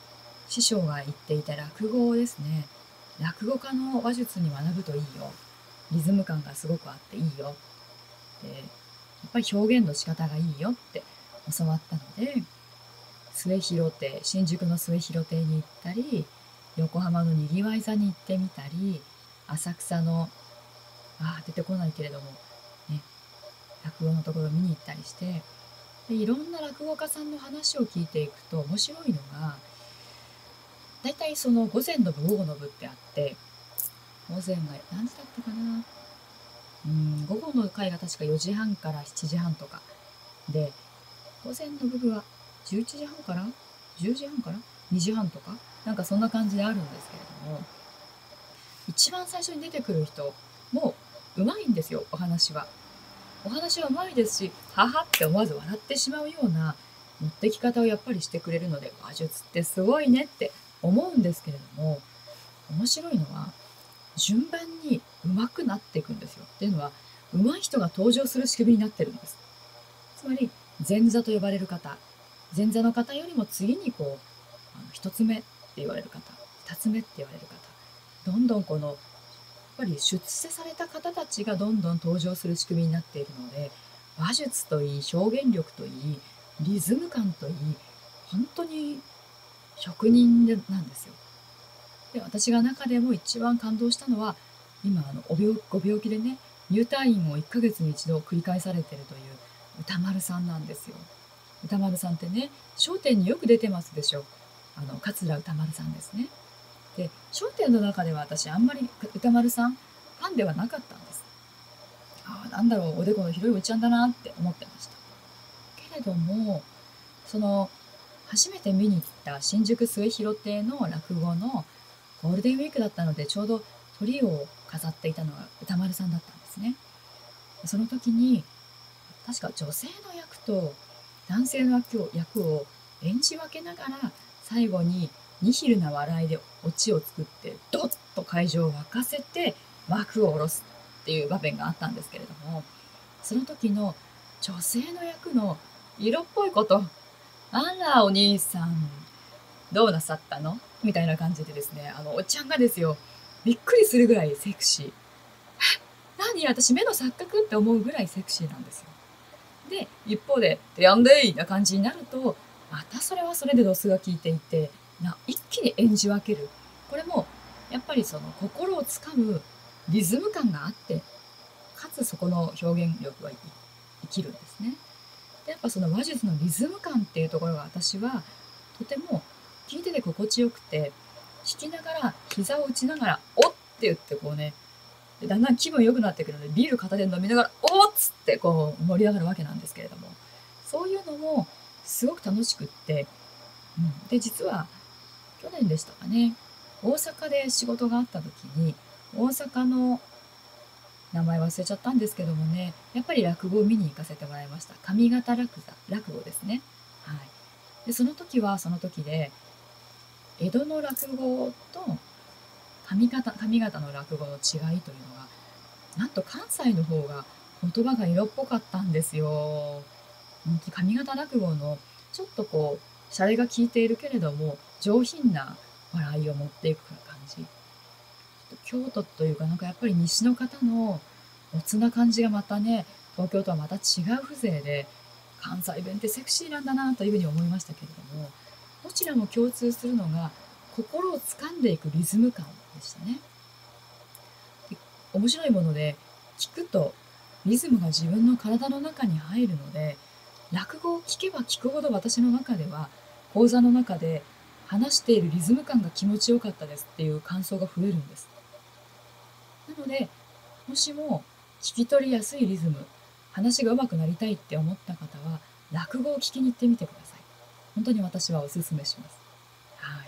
師匠が言っていた落語ですね。落語家の話術に学ぶといいよ。リズム感がすごくあっていいよ。で、やっぱり表現の仕方がいいよって教わったので、末広亭、新宿の末広亭に行ったり、横浜のにぎわい座に行ってみたり、浅草の、ああ、出てこないけれども、ね、落語のところを見に行ったりして、でいろんな落語家さんの話を聞いていくと面白いのが、だいたいその午前の部午後の部ってあって、午前が何時だったかな、うん午後の回が確かよじはんからしちじはんとかで、午前の部部はじゅういちじはんからじゅうじはんからにじはんとか、なんかそんな感じであるんですけれども、一番最初に出てくる人もうまいんですよ。お話はお話はうまいですし、ははって思わず笑ってしまうような持ってき方をやっぱりしてくれるので、話術ってすごいねって思うんですけれども、面白いのは順番に上手くなっていくんですよ。っていうのは、上手い人が登場する仕組みになってるんです。つまり前座と呼ばれる方、前座の方よりも次にこうあの一つ目って言われる方、二つ目って言われる方、どんどんこのやっぱり出世された方たちがどんどん登場する仕組みになっているので、話術といい、表現力といい、リズム感といい、本当に職人でなんですよ。で、私が中でも一番感動したのは、今あのお病ご病気でね、入退院をいっかげつに一度繰り返されているという歌丸さんなんですよ。歌丸さんってね、笑点によく出てますでしょ。あの桂歌丸さんですね。で、笑点の中では私あんまり歌丸さんファンではなかったんです。ああ、なんだろう、おでこの広いおっちゃんだなって思ってました。けれども、その初めて見に行った新宿末広亭の落語のゴールデンウィークだったので、ちょうど鳥を飾っていたのが歌丸さんだったんですね。その時に確か女性の役と男性の役を演じ分けながら、最後にニヒルな笑いでオチを作ってドッと会場を沸かせて幕を下ろすっていう場面があったんですけれども、その時の女性の役の色っぽいこと、あらお兄さんどうなさったのみたいな感じでですね、あのおっちゃんがですよ、びっくりするぐらいセクシー。何、私目の錯覚って思うぐらいセクシーなんですよ。で、一方で「てやんでい」な感じになると、またそれはそれでドスが効いていて、な一気に演じ分ける。これもやっぱりその心をつかむリズム感があって、かつそこの表現力は生きるんですね。で、やっぱその話術のリズム感っていうところが私はとても聞いてて心地よくて、弾きながら膝を打ちながら「おっ」って言ってこうね、でだんだん気分良くなってくるので、ビール片手に飲みながら「おっ」つってこう盛り上がるわけなんですけれども、そういうのもすごく楽しくって、うん、で実は去年でしたかね、大阪で仕事があった時に、大阪の名前忘れちゃったんですけどもね、やっぱり落語を見に行かせてもらいました。上方落座落語ですね。はい。でその時はその時で、江戸の落語と上方上方の落語の違いというのが、なんと関西の方が言葉が色っぽかったんですよ。上方落語のちょっとこうシャレが効いているけれども上品な笑いを持っていく感じ。京都というか、なんかやっぱり西の方のおつな感じがまたね、東京とはまた違う風情で、関西弁ってセクシーなんだなというふうに思いましたけれども、どちらも共通するのが心を掴んでいくリズム感でしたね。で面白いもので、聞くとリズムが自分の体の中に入るので、落語を聞けば聞くほど私の中では講座の中で話しているリズム感が気持ちよかったですっていう感想が増えるんです。なので、もしも聞き取りやすいリズム、話が上手くなりたいって思った方は落語を聞きに行ってみてください。本当に私はおすすめします。はい。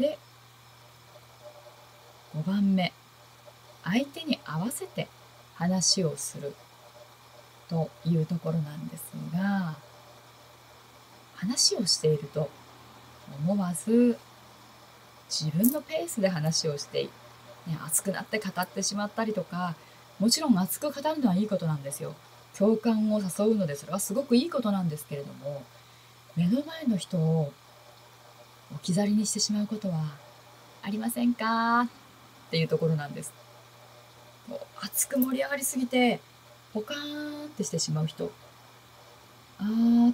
で、ごばんめ、相手に合わせて話をするというところなんですが、話をしていると思わず自分のペースで話をしてね、熱くなって語ってしまったりとか、もちろん熱く語るのはいいことなんですよ。共感を誘うのでそれはすごくいいことなんですけれども、目の前の人を置き去りにしてしまうことはありませんかっていうところなんです。もう熱く盛り上がりすぎてポカーンってしてしまう人、あーって、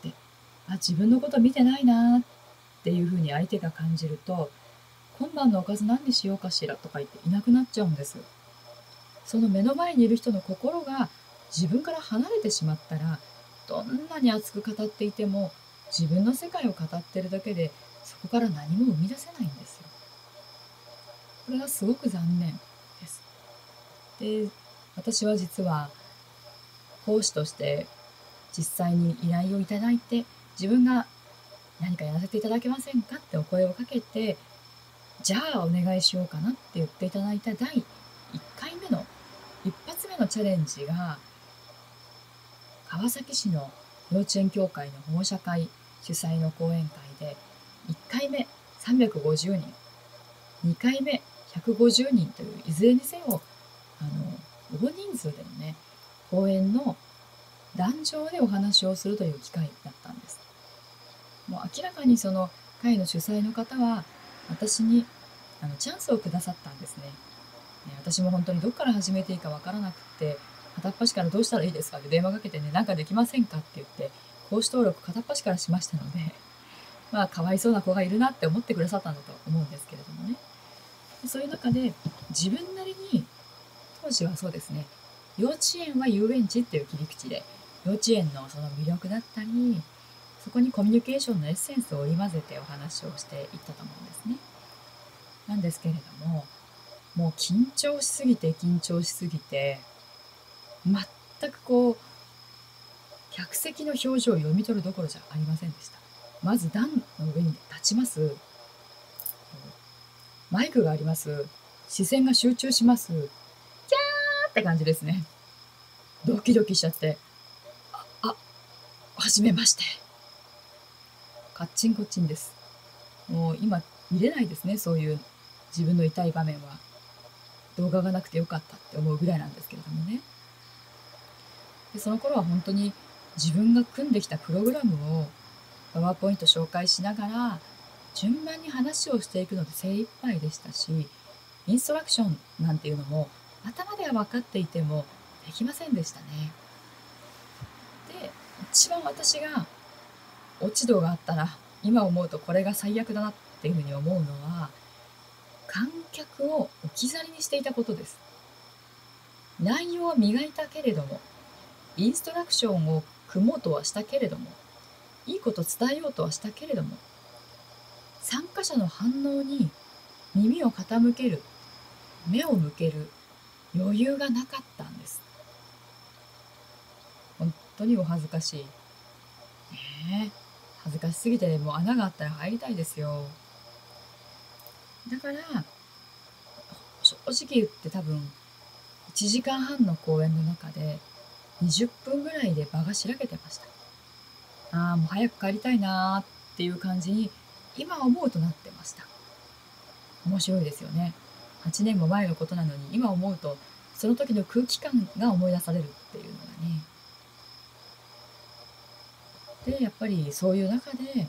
あ、自分のこと見てないなっていうふうに相手が感じると、今晩のおかず何にしようかしらとか言っていなくなっちゃうんです。その目の前にいる人の心が自分から離れてしまったら、どんなに熱く語っていても自分の世界を語ってるだけで、そこから何も生み出せないんですよ。これがすごく残念です。で、私は実は講師として実際に依頼をいただいて、自分が何かやらせていただけませんかってお声をかけて、じゃあお願いしようかなって言っていただいただいいっかいめの一発目のチャレンジが、川崎市の幼稚園協会の保護者会主催の講演会で、いっかいめさんびゃくごじゅうにん、にかいめひゃくごじゅうにんという、いずれにせよあの大人数でのね講演の壇上でお話をするという機会だったんです。もう明らかにその会の主催の方は私にあのチャンスをくださったんですね。私も本当にどこから始めていいかわからなくって、片っ端からどうしたらいいですかって電話かけてね、なんかできませんかって言って、講師登録片っ端からしましたので、まあかわいそうな子がいるなって思ってくださったんだと思うんですけれどもね。そういう中で自分なりに、当時はそうですね、幼稚園は遊園地っていう切り口で、幼稚園のその魅力だったり、そこにコミュニケーションのエッセンスを織り交ぜてお話をしていったと思うんですね。なんですけれども、もう緊張しすぎて緊張しすぎて、全くこう客席の表情を読み取るどころじゃありませんでした。まず段の上に立ちます。マイクがあります。視線が集中します。キャーって感じですね。ドキドキしちゃって、あ、あ、はじめまして。カッチンコッチンです。もう今見れないですね、そういう自分の痛い場面は。動画がなくてよかったって思うぐらいなんですけれどもね。で、その頃は本当に自分が組んできたプログラムをパワーポイント紹介しながら順番に話をしていくので精一杯でしたし、インストラクションなんていうのも頭では分かっていてもできませんでしたね。で、一番私が落ち度があったな、今思うとこれが最悪だなっていうふうに思うのは、観客を置き去りにしていたことです。内容は磨いたけれども、インストラクションを組もうとはしたけれども、いいこと伝えようとはしたけれども、参加者の反応に耳を傾ける、目を向ける余裕がなかったんです。本当にお恥ずかしい。ねえ、恥ずかしすぎてもう穴があったら入りたいですよ。だから正直言って多分いちじかんはんの公演の中でにじゅっぷんぐらいで場がしらけてました。ああ、もう早く帰りたいなーっていう感じに今思うとなってました。面白いですよね。はちねんも前のことなのに今思うとその時の空気感が思い出されるっていうのがね。で、やっぱりそういう中で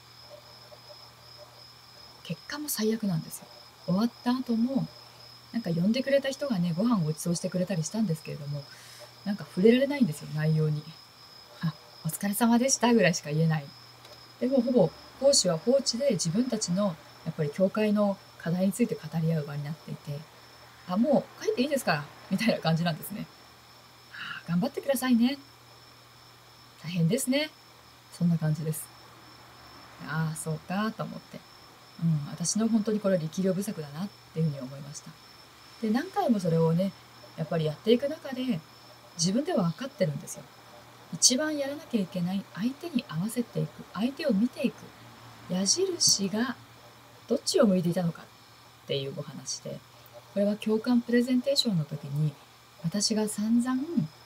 結果も最悪なんですよ。終わった後もなんか呼んでくれた人がね、ご飯をご馳走してくれたりしたんですけれども、なんか触れられないんですよ、内容に。あ、お疲れ様でしたぐらいしか言えない。でもほぼ講師は放置で自分たちのやっぱり教会の課題について語り合う場になっていて、あ、もう帰っていいですからみたいな感じなんですね。あ、頑張ってくださいね。大変ですね。そんな感じです。ああ、そうかと思って。うん、私の本当にこれは力量不足だなっていうふうに思いました。で、何回もそれをね、やっぱりやっていく中で、自分では分かってるんですよ。一番やらなきゃいけない相手に合わせていく、相手を見ていく矢印がどっちを向いていたのかっていうお話で、これは共感プレゼンテーションの時に私が散々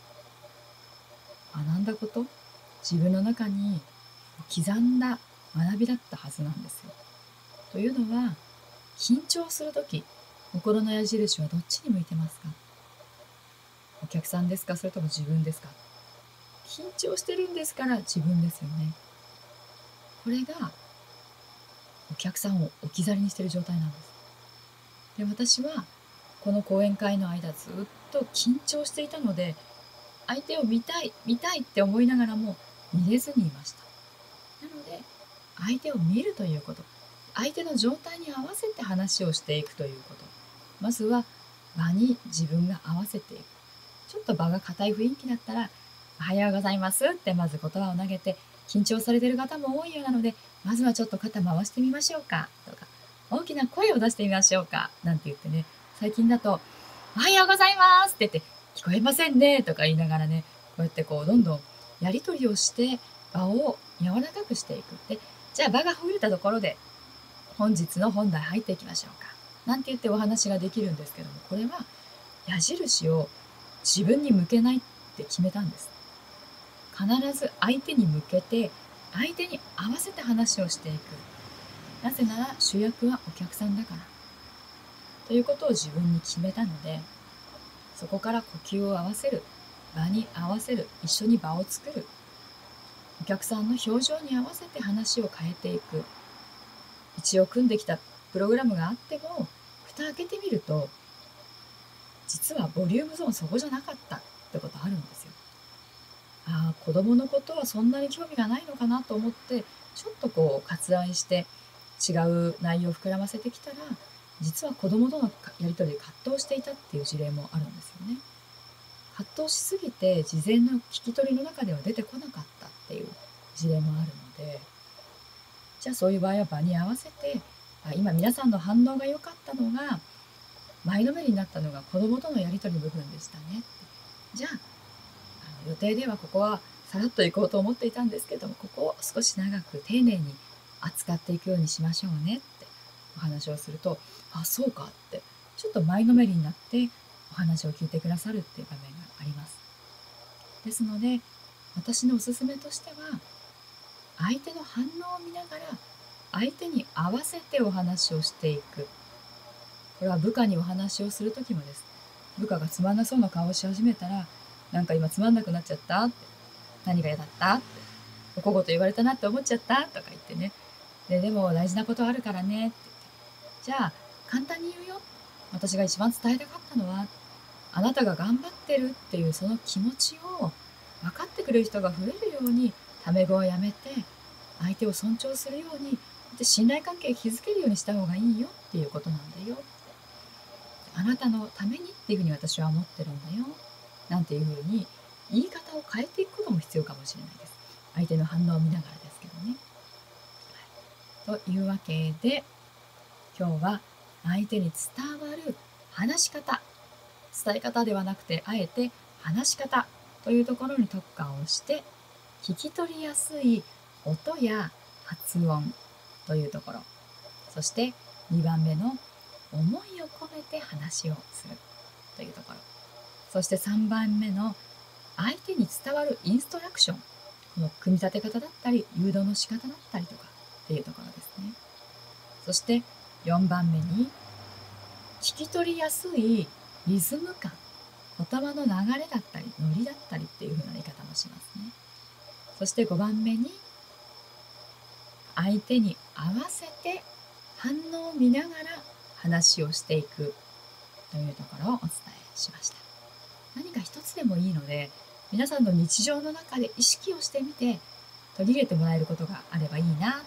学んだこと、自分の中に刻んだ学びだったはずなんですよ。というのは、緊張する時、心の矢印はどっちに向いてますか？お客さんですか、それとも自分ですか？緊張してるんですから自分ですよね。これがお客さんを置き去りにしている状態なんです。で、私はこの講演会の間ずっと緊張していたので、相手を見たい見たいって思いながらも見れずにいました。なので、相手を見るということ、相手の状態に合わせて話をしていくということ、まずは場に自分が合わせていく。ちょっと場が硬い雰囲気だったら、おはようございますってまず言葉を投げて、緊張されている方も多いようなので、まずはちょっと肩回してみましょうかとか、大きな声を出してみましょうかなんて言ってね、最近だと、おはようございますって言って、聞こえませんねとか言いながらね、こうやってこうどんどんやり取りをして場を柔らかくしていく。で、じゃあ場がほぐれたところで本日の本題入っていきましょうかなんて言ってお話ができるんですけども、これは矢印を自分に向けないって決めたんです。必ず相手に向けて相手に合わせて話をしていく。なぜなら主役はお客さんだからということを自分に決めたので、そこから呼吸を合わせる、場に合わせる、一緒に場を作る、お客さんの表情に合わせて話を変えていく。一応組んできたプログラムがあっても、蓋開けてみると実はボリュームゾーンそこじゃなかったってことあるんですよ。ああ、子供のことはそんなに興味がないのかなと思って、ちょっとこう割愛して違う内容を膨らませてきたら、実は子供とのやり取りで葛藤していたっていう事例もあるんですよね。葛藤しすぎて事前の聞き取りの中では出てこなかったっていう事例もあるので、じゃあそういう場合は場に合わせて、あ、今皆さんの反応が良かったのが、前のめりになったのが子供とのやり取りの部分でしたねって。じゃあ、あの予定ではここはさらっと行こうと思っていたんですけども、ここを少し長く丁寧に扱っていくようにしましょうねってお話をすると、あ、そうかってちょっと前のめりになってお話を聞いてくださるっていう場面があります。ですので、私のおすすめとしては、相手の反応を見ながら相手に合わせてお話をしていく。これは部下にお話をする時もです。部下がつまんなそうな顔をし始めたら、なんか今つまんなくなっちゃったって、何が嫌だったって、おこごと言われたなって思っちゃったとか言ってね。で、でも大事なことあるからねって言って、じゃあ簡単に言うよ。私が一番伝えたかったのは、あなたが頑張ってるっていうその気持ちを分かってくれる人が増えるように、タメ語をやめて相手を尊重するように、で信頼関係を築けるようにした方がいいよっていうことなんだよ。あなたのためにっていうふうに私は思ってるんだよ。なんていうふうに言い方を変えていくことも必要かもしれないです。相手の反応を見ながらですけどね。はい、というわけで、今日は相手に伝わる話し方、伝え方ではなくて、あえて話し方というところに特化をして、聞き取りやすい音や発音というところ、そしてにばんめの思いを込めて話をするというところ、そしてさんばんめの相手に伝わるインストラクション、この組み立て方だったり誘導の仕方だったりとかっていうところですね。そしてよんばんめに聞き取りやすいリズム感、言葉の流れだったりノリだったりっていう風な言い方もしますね。そしてごばんめに相手に合わせて反応を見ながら話をしていくというところをお伝えしました。何か一つでもいいので、皆さんの日常の中で意識をしてみて取り入れてもらえることがあればいいなって思います。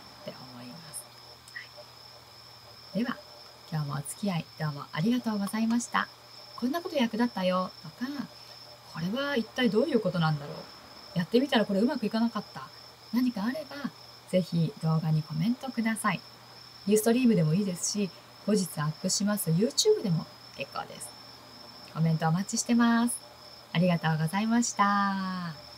はい、では今日もお付き合いどうもありがとうございました。こんなこと役立ったよとか、これは一体どういうことなんだろう、やってみたらこれうまくいかなかった、何かあればぜひ動画にコメントください。ユーストリームでもいいですし、後日アップします YouTube でも結構です。コメントお待ちしてます。ありがとうございました。